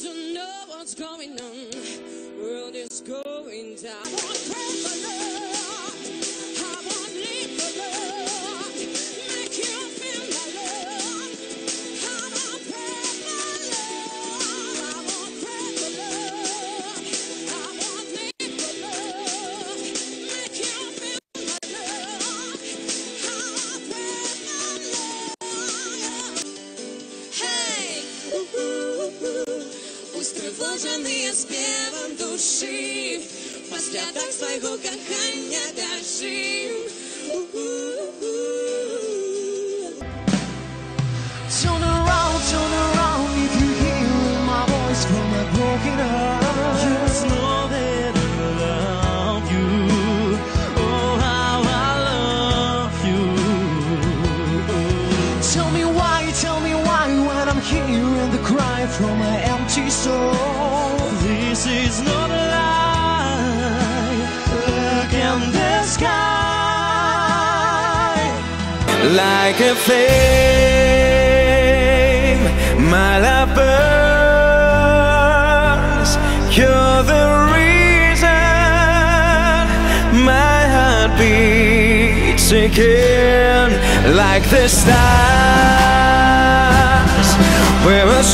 don't know what's going on. World is going down. I won't pray for love. I won't live for love. Make you feel my love. I won't pray for love. I won't pray for love. I won't live for love. Make you feel my love. I won't pray for love. Hey, Ustrywożony śpiewam duszy, po światach swojego kochania darzy. Turn around if you hear my voice from my broken heart. Just know that I love you. Oh, how I love you. Tell me why when I'm hearing the cry from my empty soul. This is not a lie. Look in the sky. Like a flame, my love burns. You're the reason my heart beats again. Like the stars, we will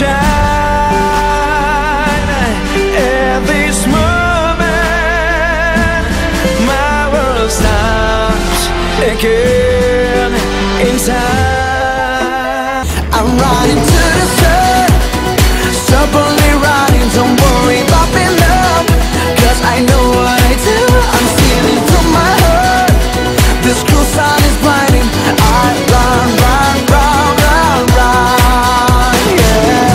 shine at this moment. My world stops again in time. I'm running to the sun, stubbornly running. Don't worry about being up, 'cause I know what I do. I'm stealing from my heart. This cruel sun is blinding. I run, yeah.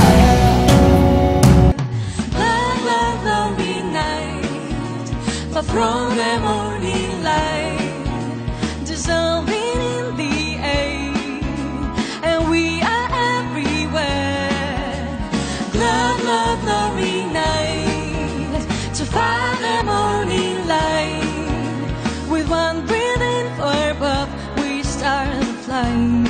Lonely night, far from the morning light, dissolving in the air, and we are everywhere. Lonely night, to find the morning light, with one breathing for above, we start flying.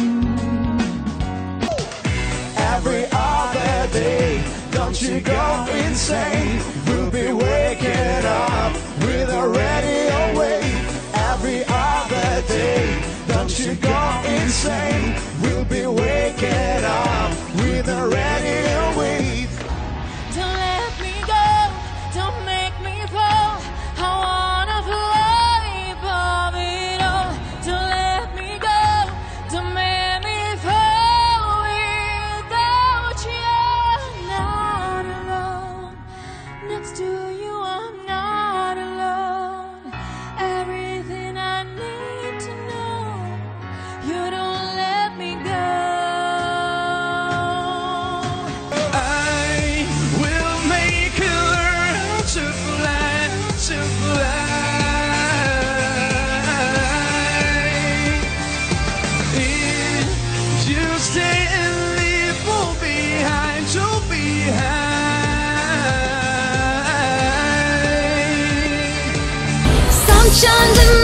Every other day, don't you go insane. We'll be waking up with a radio wave. Every other day, don't you go insane. We'll be waking up with a radio wave. Don't let me go, don't make me fall. I wanna fly above it all. Don't let me go, don't make me fall. Without you, I'm not alone. Next to you, I'm not alone. Everything I need to know, you don't let me go. I will make you learn to fly, to fly. If you stay and leave behind, to behind. Sunshine